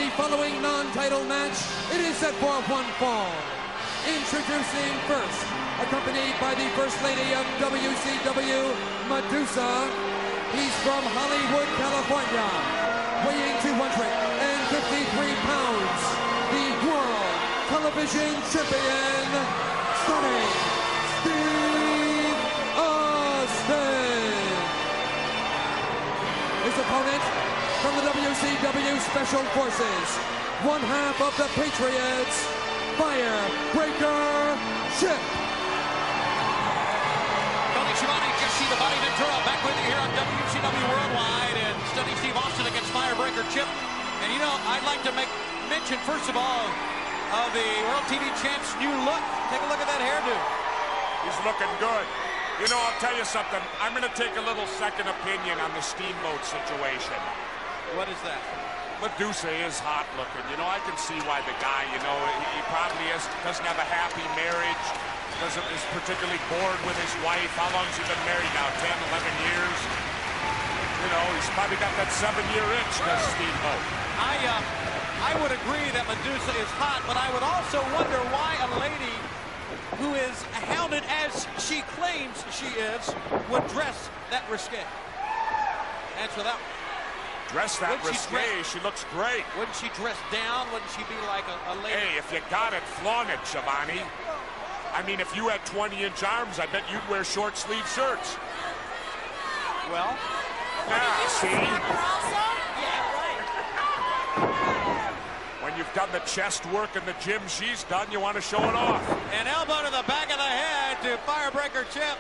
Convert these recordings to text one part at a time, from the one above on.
following non-title match, it is set for one fall. Introducing first, accompanied by the First Lady of WCW, Medusa. He's from Hollywood, California, weighing 253 pounds. The World Television Champion, Stunning Steve Austin. His opponent from the WCW Special Forces, one half of the Patriots, Firebreaker Chip. Tony Schiavone, Jesse the Body Ventura back with you here on WCW Worldwide, and Stunning Steve Austin against Firebreaker Chip. And you know, I'd like to make mention first of all of the World TV Champ's new look. Take a look at that hairdo. He's looking good. You know, I'll tell you something. I'm going to take a little second opinion on the Steamboat situation. What is that? Medusa is hot looking. You know, I can see why the guy, you know, he probably doesn't have a happy marriage, is particularly bored with his wife. How long has he been married now? 10, 11 years? You know, he's probably got that 7-year itch, does Steamboat. I would agree that Medusa is hot, but I would also wonder why a lady who is hounded as she claims she is would dress that risque. Answer that one. Dress that risque, she looks great. Wouldn't she dress down? Wouldn't she be like a lady? Hey, if you got it, flaunt it, Schiavone. I mean, if you had 20-inch arms, I bet you'd wear short-sleeve shirts. Well, yeah, see? yeah, right. When you've done the chest work in the gym she's done, you want to show it off. An elbow to the back of the head to Firebreaker Chip.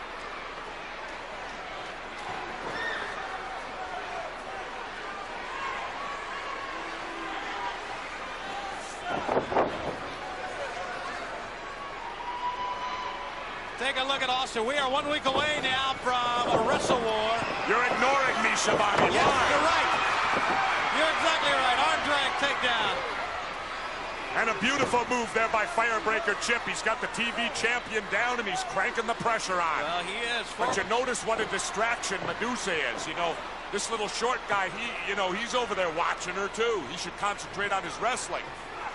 Take a look at Austin. We are 1 week away now from a Wrestle War. You're ignoring me, Schiavone. Yes, you're right. You're exactly right. Arm drag takedown. And a beautiful move there by Firebreaker Chip. He's got the TV champion down and he's cranking the pressure on. Well, he is. But you notice what a distraction Medusa is. You know, this little short guy, he's over there watching her too. He should concentrate on his wrestling.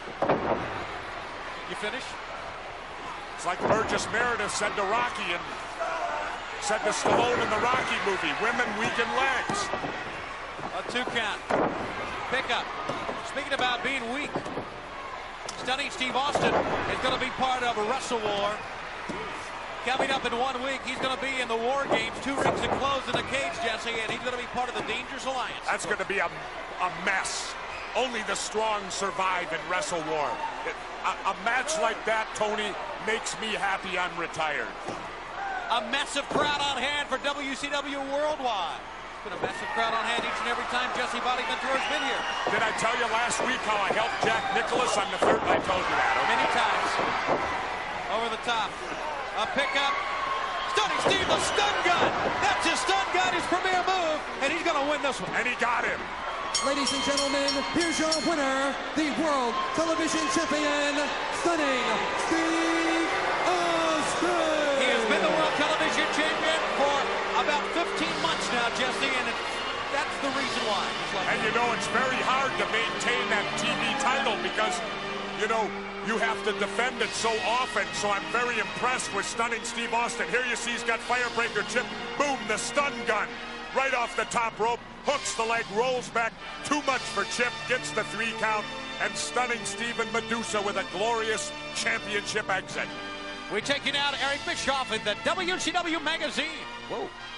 You finish? It's like Burgess Meredith said to Rocky and said to Stallone in the Rocky movie, women weaken legs. A 2 count. Pick up. Speaking about being weak, Stunning Steve Austin is going to be part of a Wrestle War. Coming up in 1 week, he's going to be in the War Games, 2 rings enclosed in a cage, Jesse, and he's going to be part of the Dangerous Alliance. That's going to be a mess. Only the strong survive in Wrestle War. A match like that, Tony, makes me happy I'm retired. A massive crowd on hand for WCW Worldwide. It's been a massive crowd on hand each and every time Jesse Body Ventura's been here. Did I tell you last week how I helped Jack Nicholas on the third? I told you that. Okay? Many times. Over the top. A pickup. Stunning Steve, the stun gun. That's his stun gun, his premier move, and he's going to win this one. And he got him. Ladies and gentlemen, here's your winner, the World Television Champion, Stunning Steve Austin. He has been the World Television Champion for about 15 months now, Jesse, and that's the reason why. And you know, it's very hard to maintain that TV title because, you know, you have to defend it so often, so I'm very impressed with Stunning Steve Austin. Here you see he's got Firebreaker Chip. Boom, the stun gun. Right off the top rope, hooks the leg, rolls back. Too much for Chip, gets the 3 count, and Stunning Steve and Medusa with a glorious championship exit. We take you now to Eric Bischoff in the WCW magazine. Whoa.